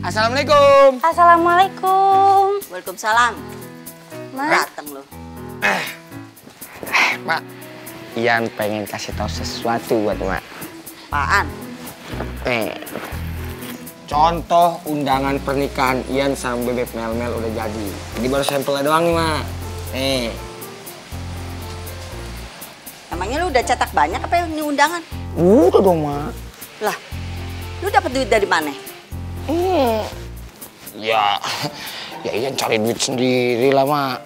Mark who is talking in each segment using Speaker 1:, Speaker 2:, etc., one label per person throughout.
Speaker 1: Assalamualaikum.
Speaker 2: Assalamualaikum.
Speaker 3: Waalaikumsalam.
Speaker 2: Mas.
Speaker 3: Datang lo.
Speaker 1: Mak, Ian pengen kasih tahu sesuatu buat Mak.
Speaker 3: Apaan?
Speaker 1: Contoh undangan pernikahan Ian sama Bebek Melmel udah jadi. Jadi baru sampelnya doang nih, Mak.
Speaker 3: Emangnya lu udah cetak banyak apa ini undangan?
Speaker 1: Udah dong, Mak.
Speaker 3: Lah, lu dapat duit dari mana?
Speaker 1: Ya Ian cari duit sendiri lah, Mak.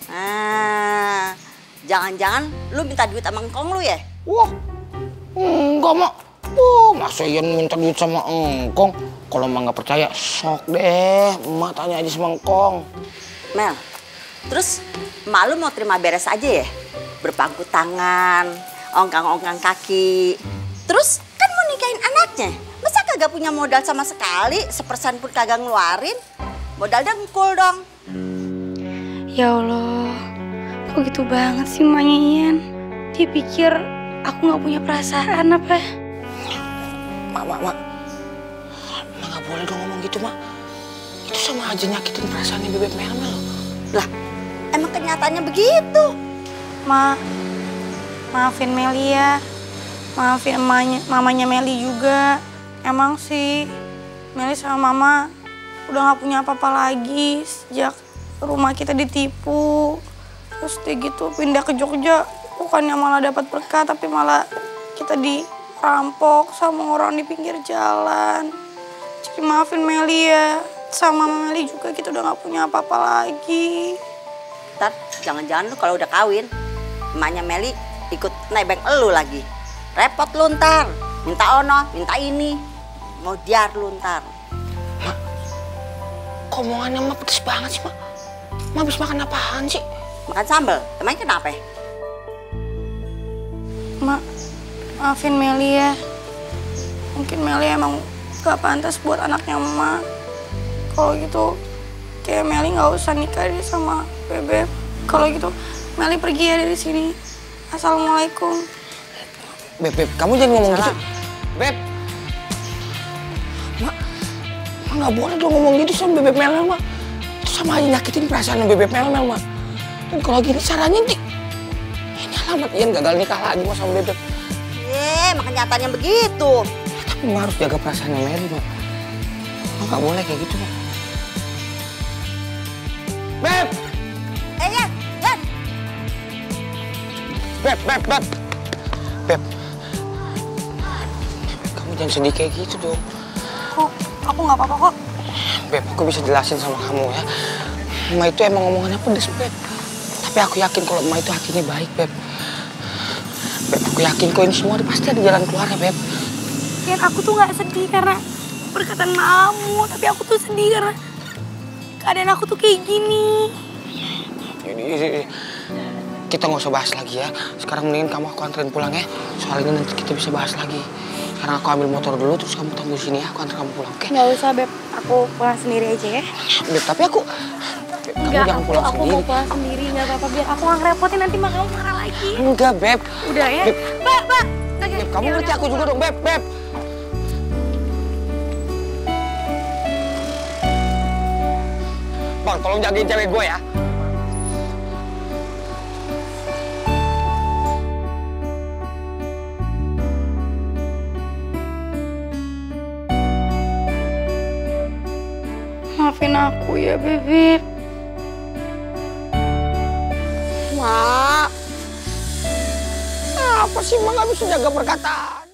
Speaker 3: Jangan-jangan lu minta duit sama engkong lu ya?
Speaker 1: Wah, enggak, Mak. Masa Ian minta duit sama engkong? Kalau Mak nggak percaya, sok deh. Mak tanya aja sama engkong.
Speaker 3: Mel, terus emak lu mau terima beres aja ya? Berpangku tangan, ongkang-ongkang kaki. Terus kan mau nikahin anaknya. Masa kagak punya modal sama sekali, sepersen pun kagak ngeluarin? Modal dengkul dong.
Speaker 2: Ya Allah, kok gitu banget sih emaknya Ian? Dia pikir aku nggak punya perasaan apa?
Speaker 1: Mak nggak boleh dong ngomong gitu, Mak. Itu sama aja nyakitin perasaannya Bebek Melmel.
Speaker 3: Lah, emang kenyataannya begitu.
Speaker 2: Maafin Meli ya. Maafin mamanya Meli juga. Emang sih Meli sama Mama udah nggak punya apa-apa lagi sejak rumah kita ditipu. Terus dia gitu pindah ke Jogja, bukannya malah dapat berkah tapi malah kita dirampok sama orang di pinggir jalan. Jadi maafin Meli ya. Sama Meli juga kita udah nggak punya apa-apa lagi.
Speaker 3: Ntar jangan-jangan lu kalau udah kawin, emaknya Meli ikut nebeng elu lagi. Repot lu ntar, minta ono, minta ini. Mau diar lu ntar.
Speaker 1: Mak, kok omongannya Mak pedes banget sih, Mak? Mak habis makan apaan sih?
Speaker 3: Makan sambal, emangnya kenapa?
Speaker 2: Mak, maafin Meli ya. Mungkin Meli emang gak pantas buat anaknya Emak. Kalau gitu, kayak Meli gak usah nikah deh sama Bebek. Kalau gitu, Meli pergi ya dari sini. Assalamualaikum.
Speaker 1: Beb, kamu jangan ngomong gitu. Beb. Mak gak boleh dong ngomong gitu sama Bebek Melmel, Mak. Itu sama aja nyakitin perasaan Bebek Melmel, Mak. Dan kalau gini caranya ini alamat Ian gagal nikah lagi Mak sama Bebek.
Speaker 3: Emang kenyataannya begitu.
Speaker 1: Tapi Mak harus jaga perasaannya Meli, Mak. Mak gak boleh kayak gitu, Mak. Beb!
Speaker 3: Yan.
Speaker 1: Beb. Beb, kamu jangan sedih kayak gitu dong.
Speaker 2: Kok, aku gak apa-apa kok.
Speaker 1: Beb, aku bisa jelasin sama kamu ya. Emak itu emang ngomongannya pedes, Beb. Tapi aku yakin kalau emak itu hatinya baik, Beb. Beb, aku yakin kok ini semua pasti ada jalan keluar ya, Beb.
Speaker 2: Yan, aku tuh gak sedih karena perkataan kamu. Tapi aku tuh sedih karena keadaan aku tuh kayak gini.
Speaker 1: Jadi, kita nggak usah bahas lagi ya. Sekarang mendingan kamu aku anterin pulang ya. Soal ini nanti kita bisa bahas lagi. Sekarang aku ambil motor dulu, terus kamu tunggu sini ya. Aku antar kamu pulang, oke?
Speaker 2: Nggak usah, Beb. Aku pulang sendiri aja ya.
Speaker 1: Beb, tapi aku... Beb, kamu jangan pulang
Speaker 2: aku
Speaker 1: sendiri.
Speaker 2: mau pulang sendiri, nggak apa-apa. Biar aku nggak ngerepotin, nanti mak kamu marah lagi.
Speaker 1: Enggak, Beb.
Speaker 2: Udah ya?
Speaker 1: Beb.
Speaker 2: Mbak.
Speaker 1: Beb, kamu ngerti aku juga dong, Beb. Bang, tolong jagain cewek gue ya.
Speaker 2: Maafin aku ya, Bebek.
Speaker 1: Mak, apa sih Mak nggak bisa jaga perkataan?